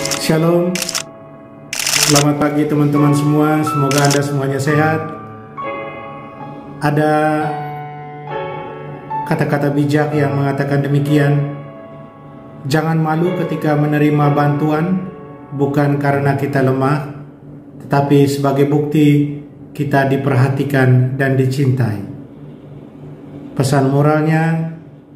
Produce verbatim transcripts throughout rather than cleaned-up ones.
Shalom, selamat pagi teman-teman semua, semoga Anda semuanya sehat. Ada kata-kata bijak yang mengatakan demikian: jangan malu ketika menerima bantuan, bukan karena kita lemah, tetapi sebagai bukti kita diperhatikan dan dicintai. Pesan moralnya,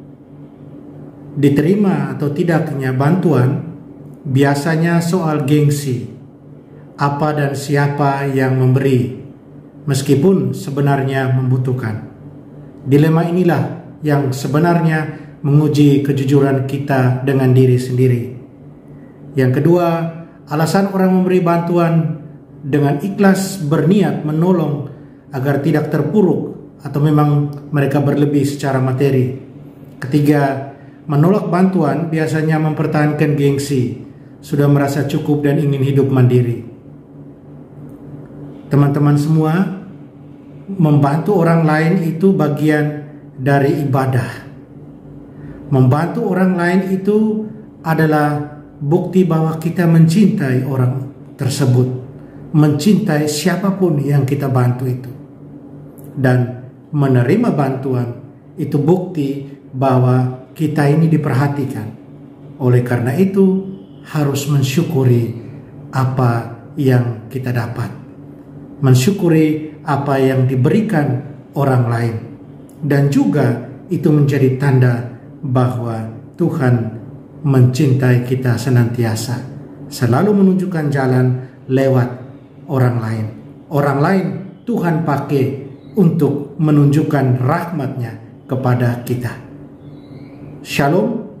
diterima atau tidaknya bantuan biasanya soal gengsi, apa dan siapa yang memberi, meskipun sebenarnya membutuhkan. Dilema inilah yang sebenarnya menguji kejujuran kita dengan diri sendiri. Yang kedua, alasan orang memberi bantuan dengan ikhlas berniat menolong agar tidak terpuruk atau memang mereka berlebih secara materi. Ketiga, menolak bantuan biasanya mempertahankan gengsi, sudah merasa cukup dan ingin hidup mandiri. Teman-teman semua, membantu orang lain itu bagian dari ibadah. Membantu orang lain itu adalah bukti bahwa kita mencintai orang tersebut, mencintai siapapun yang kita bantu itu. Dan menerima bantuan itu bukti bahwa kita ini diperhatikan. Oleh karena itu, harus mensyukuri apa yang kita dapat, mensyukuri apa yang diberikan orang lain, dan juga itu menjadi tanda bahwa Tuhan mencintai kita senantiasa, selalu menunjukkan jalan lewat orang lain. Orang lain Tuhan pakai untuk menunjukkan rahmat-Nya kepada kita. Shalom,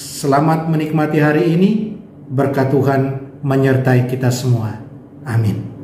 selamat menikmati hari ini. Berkat Tuhan menyertai kita semua. Amin.